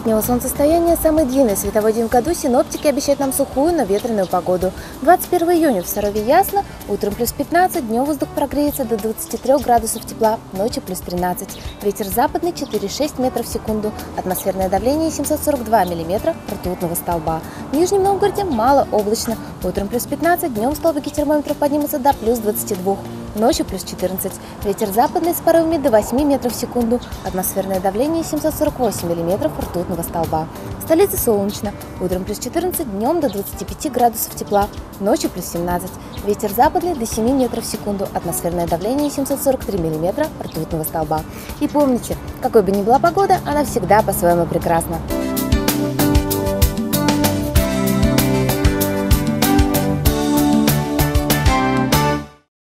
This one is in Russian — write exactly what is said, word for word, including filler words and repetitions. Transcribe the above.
летнего солнцестояния, самый длинный световой день в году, синоптики обещают нам сухую, но ветреную погоду. двадцать первого июня в Сарове ясно, утром плюс пятнадцать, днем воздух прогреется до двадцати трёх градусов тепла, ночью плюс тринадцать. Ветер западный четыре и шесть метров в секунду, атмосферное давление семьсот сорок два миллиметра ртутного столба. В Нижнем Новгороде мало облачно, утром плюс пятнадцать, днем столбики термометров поднимутся до плюс двадцати двух. Ночью плюс четырнадцать. Ветер западный с порывами до восьми метров в секунду. Атмосферное давление семьсот сорок восемь миллиметров ртутного столба. В столице солнечно. Утром плюс четырнадцать, днем до двадцати пяти градусов тепла. Ночью плюс семнадцать. Ветер западный до семи метров в секунду. Атмосферное давление семьсот сорок три миллиметра ртутного столба. И помните, какой бы ни была погода, она всегда по-своему прекрасна.